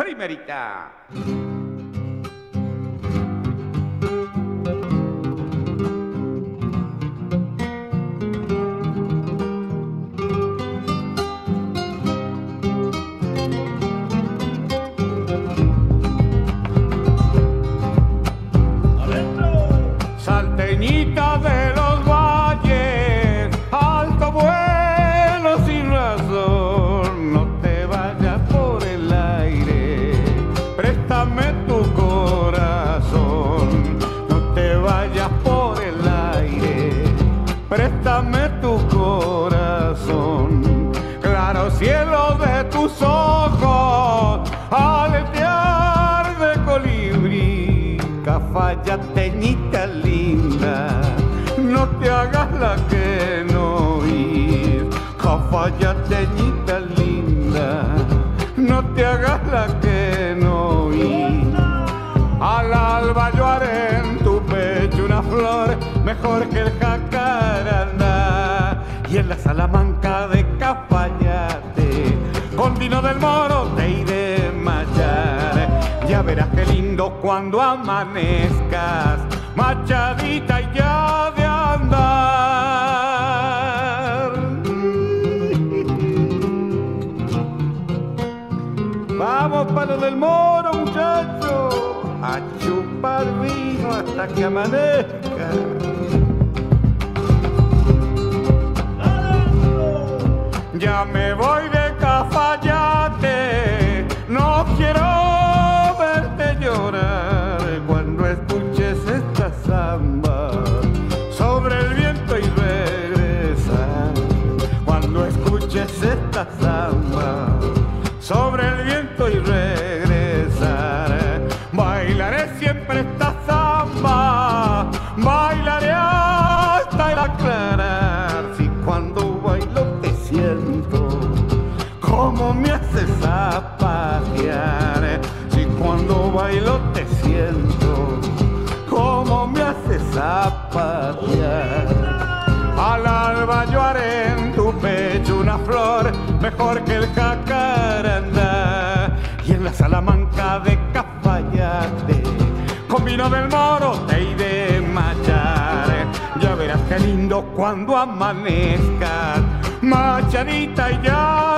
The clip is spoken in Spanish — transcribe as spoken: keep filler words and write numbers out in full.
primerita. Salteñita de los valles, alto vuelo sin razón, no te vayas por el aire, préstame tu corazón, no te vayas por el aire, préstame tu corazón, claro cielo de tus ojos, aletear de colibrí, cafayateñita linda, no te hagas la que no oís, cafayateñita linda, no te hagas la que no oís. Al alba yo haré en tu pecho una flor mejor que el jacarandá, y en la Salamanca de Cafayate con vino del Moro te iré mallar. Ya verás qué lindo cuando amanezcas, machadita y ya de andar. Vamos para del Moro, muchachos, a chupar vino hasta que amanezca. Ya me voy de Cafayate, no quiero verte llorar cuando escuches esta samba sobre el viento y regresar. Cuando escuches esta samba sobre el viento y regresar, bailaré siempre esta samba, bailaré hasta el aclarar. Si cuando bailo te siento como me haces zapatear, si cuando bailo te siento como me haces zapatear. Al alba yo haré en tu pecho una flor mejor que el jacarandá, y en la Salamanca de Cafayate con vino del Moro te iré machar. Ya verás qué lindo cuando amanezcas, machadita y ya